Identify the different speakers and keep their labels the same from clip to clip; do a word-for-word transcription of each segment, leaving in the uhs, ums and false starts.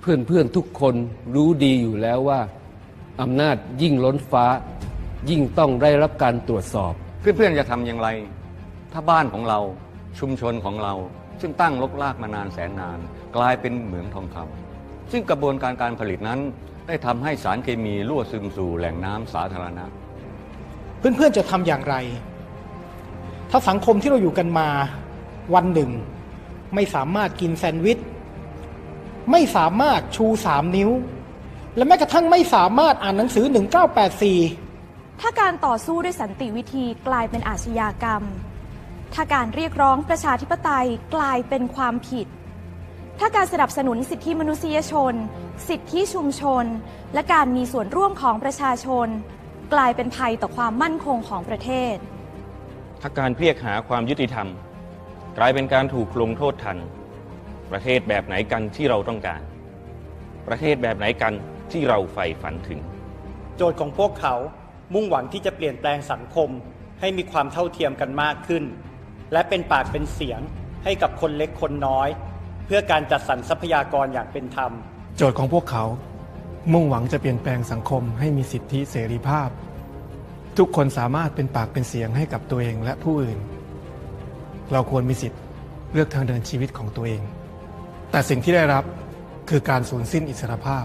Speaker 1: เพื่อนๆทุกคนรู้ดีอยู่แล้วว่าอำนาจยิ่งล้นฟ้ายิ่งต้องได้รับการตรวจสอบ
Speaker 2: เพื่อนๆจะทำอย่างไรถ้าบ้านของเราชุมชนของเราซึ่งตั้งรกรากมานานแสนนานกลายเป็นเหมืองทองคำซึ่งกระบวนการการผลิตนั้นได้ทำให้สารเคมีรั่วซึมสู่แหล่งน้ำสาธารณะ
Speaker 3: เพื่อนๆจะทำอย่างไรถ้าสังคมที่เราอยู่กันมาวันหนึ่งไม่สามารถกินแซนด์วิชไม่สามารถชูสามนิ้วและแม้กระทั่งไม่สามารถอ่านหนังสือหนึ่งเก้าแปดสี่
Speaker 4: ถ้าการต่อสู้ด้วยสันติวิธีกลายเป็นอาชญากรรมถ้าการเรียกร้องประชาธิปไตยกลายเป็นความผิดถ้าการสนับสนุนสิทธิมนุษยชนสิทธิชุมชนและการมีส่วนร่วมของประชาชนกลายเป็นภัยต่อความมั่นคงของประเทศ
Speaker 5: ถ้าการเรียกหาความยุติธรรมกลายเป็นการถูกลงโทษทันประเทศแบบไหนกันที่เราต้องการประเทศแบบไหนกันที่เราใฝ่ฝันถึง
Speaker 6: โจทย์ของพวกเขามุ่งหวังที่จะเปลี่ยนแปลงสังคมให้มีความเท่าเทียมกันมากขึ้นและเป็นปากเป็นเสียงให้กับคนเล็กคนน้อยเพื่อการจัดสรรทรัพยากรอย่างเป็นธรรม
Speaker 7: โจทย์ของพวกเขามุ่งหวังจะเปลี่ยนแปลงสังคมให้มีสิทธิเสรีภาพทุกคนสามารถเป็นปากเป็นเสียงให้กับตัวเองและผู้อื่นเราควรมีสิทธิ์เลือกทางเดินชีวิตของตัวเองแต่สิ่งที่ได้รับคือการสูญสิ้นอิสรภาพ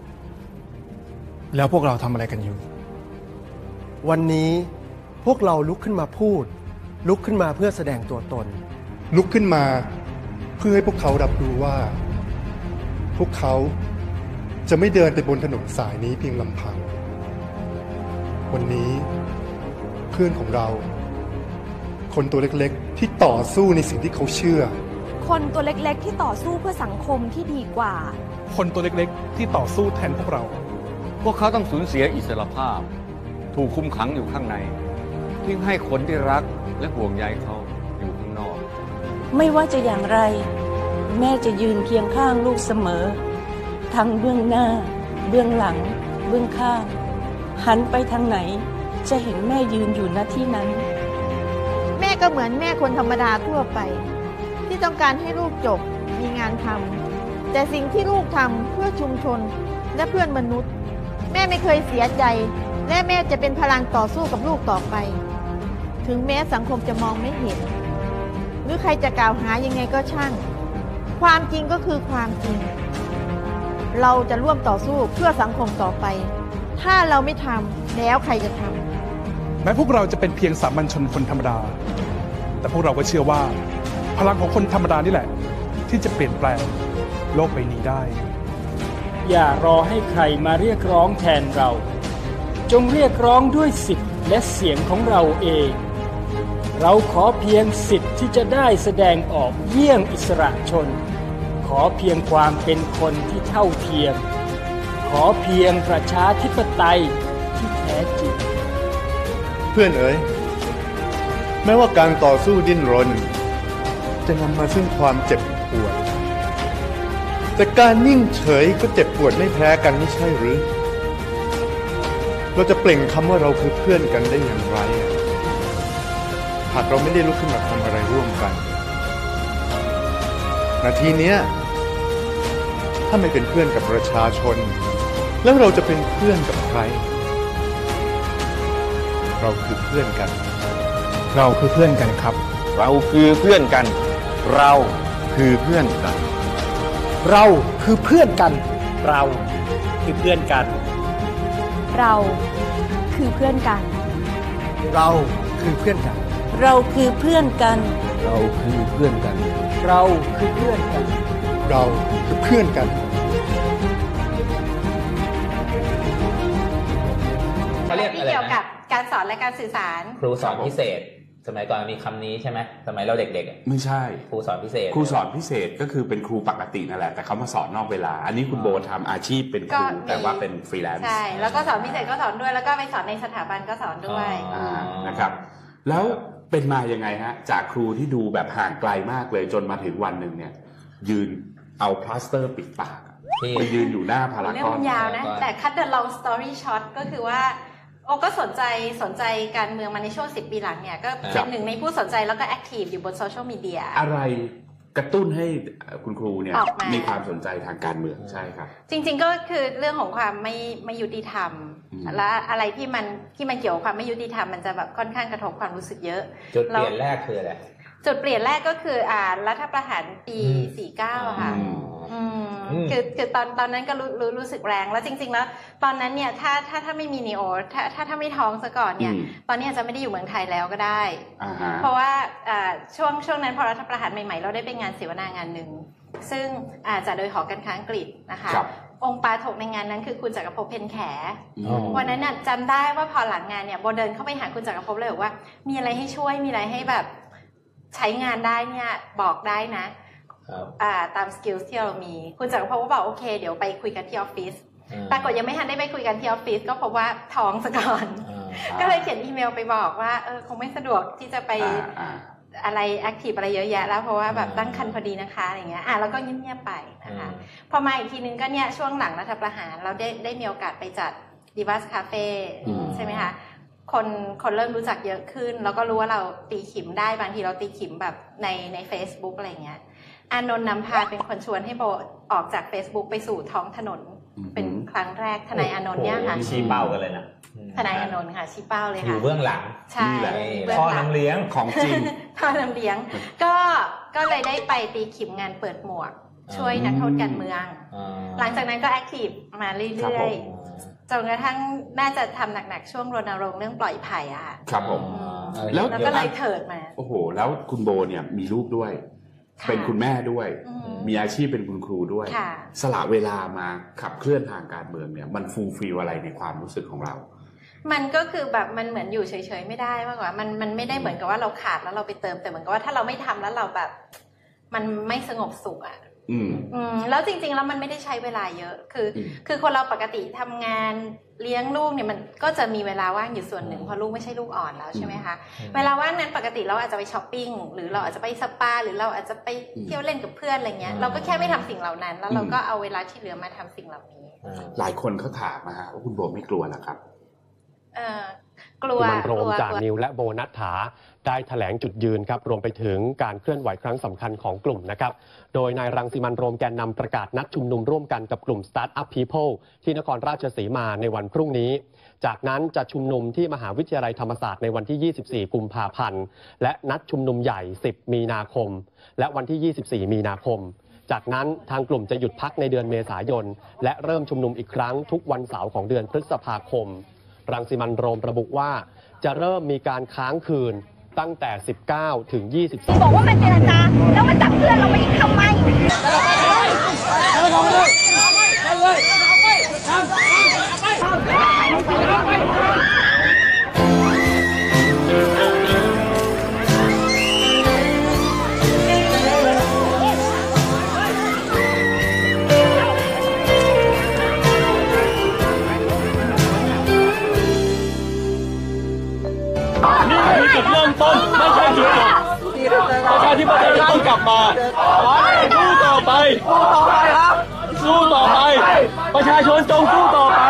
Speaker 7: แล้วพวกเราทำอะไรกันอยู่
Speaker 8: วันนี้พวกเราลุกขึ้นมาพูดลุกขึ้นมาเพื่อแสดงตัวตน
Speaker 9: ลุกขึ้นมาเพื่อให้พวกเขารับรู้ว่าพวกเขาจะไม่เดินไปบนถนนสายนี้เพียงลำพังวันนี้เพื่อนของเราคนตัวเล็กๆที่ต่อสู้ในสิ่งที่เขาเชื่อ
Speaker 4: คนตัวเล็กๆที่ต่อสู้เพื่อสังคมที่ดีกว่า
Speaker 7: คนตัวเล็กๆที่ต่อสู้แทนพวกเรา
Speaker 2: พวกเขาต้องสูญเสียอิสรภาพถูกคุมขังอยู่ข้างในทิ้งให้คนที่รักและห่วงใยเขาอยู่ข้างนอก
Speaker 10: ไม่ว่าจะอย่างไรแม่จะยืนเคียงข้างลูกเสมอทั้งเบื้องหน้าเบื้องหลังเบื้องข้างหันไปทางไหนจะเห็นแม่ยืนอยู่ณที่นั้น
Speaker 11: แม่ก็เหมือนแม่คนธรรมดาทั่วไปที่ต้องการให้ลูกจบมีงานทำแต่สิ่งที่ลูกทำเพื่อชุมชนและเพื่อนมนุษย์แม่ไม่เคยเสียใจและแม่จะเป็นพลังต่อสู้กับลูกต่อไปถึงแม้สังคมจะมองไม่เห็นหรือใครจะกล่าวหายังไงก็ช่างความจริงก็คือความจริงเราจะร่วมต่อสู้เพื่อสังคมต่อไปถ้าเราไม่ทำแล้วใครจะทำ
Speaker 7: แม้พวกเราจะเป็นเพียงสามัญชนคนธรรมดาแต่พวกเราก็เชื่อว่าพลังของคนธรรมดานี่แหละที่จะเปลี่ยนแปลงโลกใบนี้ได้
Speaker 3: อย่ารอให้ใครมาเรียกร้องแทนเราจงเรียกร้องด้วยสิทธิ์และเสียงของเราเองเราขอเพียงสิทธิ์ที่จะได้แสดงออกเยี่ยงอิสระชนขอเพียงความเป็นคนที่เท่าเทียมขอเพียงประชาธิปไตยที่แท้จริง
Speaker 9: เพื่อนเอ๋ยแม้ว่าการต่อสู้ดิ้นรนจะนำมาซึ่งความเจ็บปวดแต่การนิ่งเฉยก็เจ็บปวดไม่แพ้กันไม่ใช่หรือเราจะเปล่งคำว่าเราคือเพื่อนกันได้อย่างไรหากเราไม่ได้ลุกขึ้นมาทำอะไรร่วมกันนาทีนี้ถ้าไม่เป็นเพื่อนกับประชาชนแล้วเราจะเป็นเพื่อนกับใครเราคือเพื่อนกัน
Speaker 7: เราคือเพื่อนกันครับ
Speaker 5: เราคือเพื่อนกันเราคือเพื่อนกัน
Speaker 3: เราคือเพื่อนกันเราคือเพื่อนกัน
Speaker 4: เราคือเพื่อนกัน
Speaker 8: เราคือเพื่อนกัน
Speaker 10: เราคือเพื่อนกัน
Speaker 1: เราคือเพื่อนกัน
Speaker 3: เราคือเพื่อนกัน
Speaker 9: เราคือเพื่อนกัน
Speaker 12: เขาเรียกอะไรนะเกี่ยวกับการสอนและการสื่อสาร
Speaker 13: ครูสอนพิเศษสมัยก่อนมีคำนี้ใช่ไหมสมัยเราเด็กๆ
Speaker 14: ไม่ใช่
Speaker 13: ครูสอนพิเศษ
Speaker 14: ครูสอนพิเศษก็คือเป็นครูปกตินั่นแหละแต่เขามาสอนนอกเวลาอันนี้คุณโบทำอาชีพเป็นครูแต่ว่าเป็นฟรีแลนซ์
Speaker 12: ใช่แล้วก็สอนพิเศษก็สอนด้วยแล้วก็ไปสอนในสถาบันก็สอนด้วย
Speaker 14: นะครับแล้วเป็นมายังไงฮะจากครูที่ดูแบบห่างไกลมากเลยจนมาถึงวันหนึ่งเนี่ยยืนเอาพลาสเตอร์ปิดปากไปยืนอยู่หน้าพารากอน
Speaker 12: เรื่องมันยาวนะแต่ cut the long story short ก็คือว่าโอ้ก็สนใจสนใจการเมืองมาในช่วงสิบปีหลังเนี่ยก็เป็นหนึ่งในผู้สนใจแล้วก็แอคทีฟอยู่บนโซเชียลมีเดีย
Speaker 14: อะไรกระตุ้นให้คุณครูเนี่ย
Speaker 12: ออกมามี
Speaker 14: มีความสนใจทางการเมืองใช่ครับ
Speaker 12: จริงๆก็คือเรื่องของความไม่ไม่ยุติธรรมและอะไรที่มันที่มันเกี่ยวกับความไม่ยุติธรรมมันจะแบบค่อนข้างกระทบความรู้สึกเยอะ
Speaker 13: จุดเปลี่ยนแรกคืออะไร
Speaker 12: จุดเปลี่ยนแรกก็คืออ่ารัฐประหารปีสี่สิบเก้าค่ะคือคือตอนตอนนั้นก็รู้รู้รู้สึกแรงแล้วจริงๆแล้วตอนนั้นเนี่ยถ้าถ้าถ้าไม่มีนีโอถ้าถ้าถ้าไม่ท้องซะก่อนเนี่ยตอนนี้อาจจะไม่ได้อยู่เมืองไทยแล้วก็ได้ เพราะว่าช่วงช่วงนั้นพอรัฐประหารใหม่ๆเราได้ไปงานเสวนางานหนึ่งซึ่งอาจจะโดยหอการค้าอังกฤษนะคะองค์ปาถกในงานนั้นคือคุณจักรภพเพ็ญแขวันนั้นจำได้ว่าพอหลังงานเนี่ยโบเดินเข้าไปหาคุณจักรภพเลยบอกว่ามีอะไรให้ช่วยมีอะไรให้แบบใช้งานได้เนี่ยบอกได้นะตามสกิลที่เรามีคุณจักรภพก็บอกโอเคเดี๋ยวไปคุยกันที่ออฟฟิศปรากฏยังไม่ทันได้ไปคุยกันที่ออฟฟิศก็พบว่าท้องซะก่อนก็เลยเขียนอีเมลไปบอกว่าเออคงไม่สะดวกที่จะไปอะไรแอคทีฟอะไรเยอะแยะแล้วเพราะว่าแบบตั้งครรภ์พอดีนะคะอะไรเงี้ยอ่ะแล้วก็เงียบๆไปนะคะพอมาอีกทีนึงก็เนี่ยช่วงหลังรัฐประหารเราได้ได้มีโอกาสไปจัดดิวัสคาเฟ่ใช่ไหมคะคนคนเริ่มรู้จักเยอะขึ้นแล้วก็รู้ว่าเราตีขิมได้บางทีเราตีขิมแบบในใน Facebook อะไรเงี้ยอานนท์นำพาเป็นคนชวนให้โบออกจาก Facebook ไปสู่ท้องถนนเป็นครั้งแรกทนายอานนท์เนี่ยค่ะ
Speaker 13: ชี้เป้ากันเลยนะ
Speaker 12: ทนายอานนท์ค่ะชี้เป้าเลยค่ะ
Speaker 13: อยู่เบื้องหลัง
Speaker 12: ใช่
Speaker 13: พ่อน้ำเลี้ยง
Speaker 14: ของจริง
Speaker 12: พ่อน้ำเลี้ยงก็ก็เลยได้ไปตีขิมงานเปิดหมวกช่วยนักโทษการเมืองหลังจากนั้นก็แอคทีฟมาเรื่อยๆจนกระทั่งน่าจะทำหนักๆช่วงรณรงค์เรื่องปล่อยไผ่อะค่ะ
Speaker 14: ครับผม
Speaker 12: แล้วก็เลยเถิดมา
Speaker 14: โอ้โหแล้วคุณโบเนี่ยมีลูกด้วยเป็นคุณแม่ด้วยมีอาชีพเป็นคุณครูด้วยสละเวลามาขับเคลื่อนทางการเมืองเนี่ยมันฟูลฟิลอะไรในความรู้สึกของเรา
Speaker 12: มันก็คือแบบมันเหมือนอยู่เฉยๆไม่ได้มากกว่ามันมันไม่ได้เหมือนกับว่าเราขาดแล้วเราไปเติมแต่เหมือนกับว่าถ้าเราไม่ทำแล้วเราแบบมันไม่สงบสุขอ่ะอืมอืมแล้วจริงๆแล้วมันไม่ได้ใช้เวลาเยอะคือคือคนเราปกติทำงานเลี้ยงลูกเนี่ยมันก็จะมีเวลาว่างอยู่ส่วนหนึ่งเพราะลูกไม่ใช่ลูกอ่อนแล้วใช่ไหมคะเวลาว่างนั้นปกติเราอาจจะไปช้อปปิ้งหรือเราอาจจะไปสปาหรือเราอาจจะไปเที่ยวเล่นกับเพื่อนอะไรเงี้ยเราก็แค่ไม่ทำสิ่งเหล่านั้นแล้วเราก็เอาเวลาที่เหลือมาทำสิ่งเหล่านี้
Speaker 14: หลายคนเขาถามมาฮะว่าคุณโบไม่กลัวหรอครับ
Speaker 12: เออกลัว
Speaker 15: มันโรมจานิวและโบนัทถาได้แถลงจุดยืนครับรวมไปถึงการเคลื่อนไหวครั้งสำคัญของกลุ่มนะครับโดยนายรังสิมันต์โรมแกนนำประกาศนัดชุมนุมร่วมกันกับกลุ่ม Startup People ที่นครราชสีมาในวันพรุ่งนี้จากนั้นจะชุมนุมที่มหาวิทยาลัยธรรมศาสตร์ในวันที่ยี่สิบสี่กุมภาพันธ์และนัดชุมนุมใหญ่สิบมีนาคมและวันที่ยี่สิบสี่มีนาคมจากนั้นทางกลุ่มจะหยุดพักในเดือนเมษายนและเริ่มชุมนุมอีกครั้งทุกวันเสาร์ของเดือนพฤษภาคมรังสิมันต์โรมระบุว่าจะเริ่มมีการค้างคืนตั้งแต่สิบเก้าถึงยี่สิบสอง
Speaker 16: บอกว่ามันเจรจาแล้วมันจับเพื่อนเราไปอีกทำไม
Speaker 17: จุดเริ่มต้นไม่ใช่จุดจบประชาธิปไตยจะต้องกลับมาสู้ต่อไปสู้ต่อไปครับสู้ต่อไปประชาชนจงสู้ต่อไป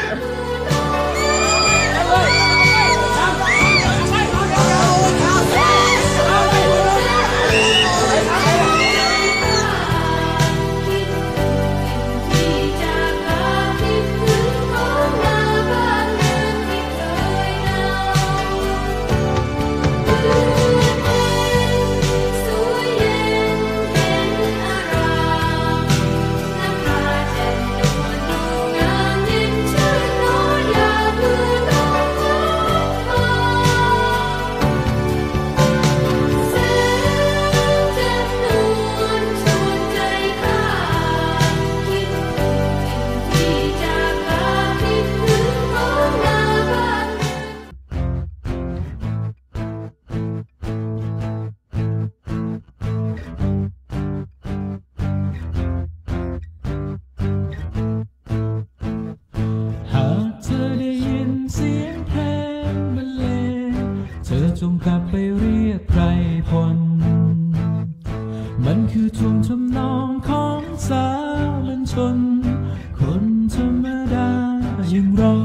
Speaker 18: จงกลับไปเรียกไพรพลมันคือท่วงทำนองของสามัญชนคนธรรมดาอย่างเรา